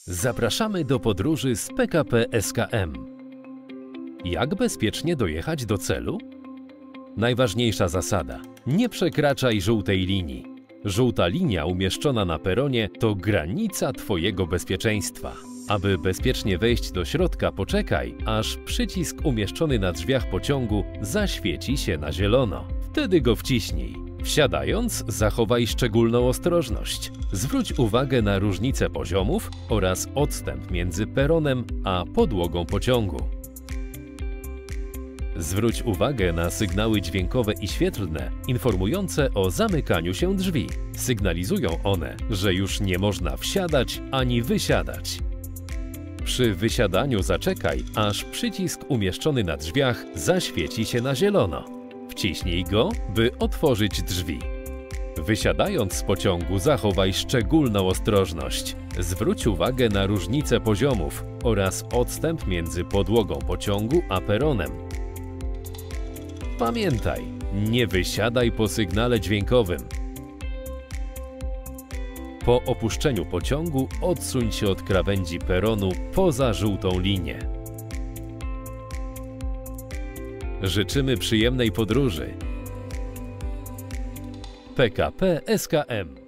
Zapraszamy do podróży z PKP SKM. Jak bezpiecznie dojechać do celu? Najważniejsza zasada: nie przekraczaj żółtej linii. Żółta linia umieszczona na peronie to granica Twojego bezpieczeństwa. Aby bezpiecznie wejść do środka, poczekaj, aż przycisk umieszczony na drzwiach pociągu zaświeci się na zielono. Wtedy go wciśnij. Wsiadając, zachowaj szczególną ostrożność. Zwróć uwagę na różnice poziomów oraz odstęp między peronem a podłogą pociągu. Zwróć uwagę na sygnały dźwiękowe i świetlne informujące o zamykaniu się drzwi. Sygnalizują one, że już nie można wsiadać ani wysiadać. Przy wysiadaniu zaczekaj, aż przycisk umieszczony na drzwiach zaświeci się na zielono. Wciśnij go, by otworzyć drzwi. Wysiadając z pociągu, zachowaj szczególną ostrożność. Zwróć uwagę na różnice poziomów oraz odstęp między podłogą pociągu a peronem. Pamiętaj, nie wysiadaj po sygnale dźwiękowym. Po opuszczeniu pociągu odsuń się od krawędzi peronu poza żółtą linię. Życzymy przyjemnej podróży. PKP SKM.